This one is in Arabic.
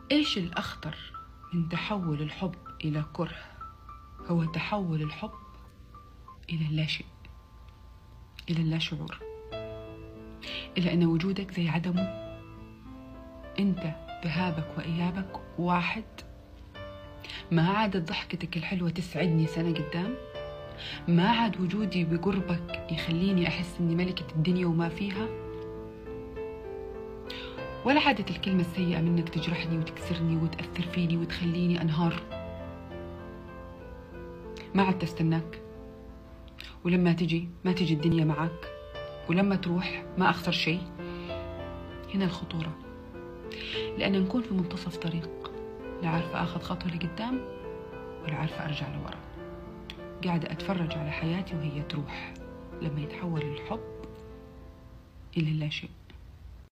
إيش الأخطر من تحول الحب إلى كره؟ هو تحول الحب إلى اللاشيء، إلى اللاشعور، إلى أن وجودك زي عدمه. أنت ذهابك وإيابك واحد. ما عادت ضحكتك الحلوة تسعدني سنة قدام، ما عاد وجودي بقربك يخليني أحس أني ملكة الدنيا وما فيها، ولا عادت الكلمة السيئة منك تجرحني وتكسرني وتأثر فيني وتخليني أنهار. ما عاد تستناك، ولما تجي ما تجي الدنيا معك، ولما تروح ما أخسر شيء. هنا الخطورة، لأن نكون في منتصف طريق، لا عارفة أخذ خطوة لقدام ولا عارفة أرجع لورا، قاعدة أتفرج على حياتي وهي تروح لما يتحول الحب إلى اللاشيء.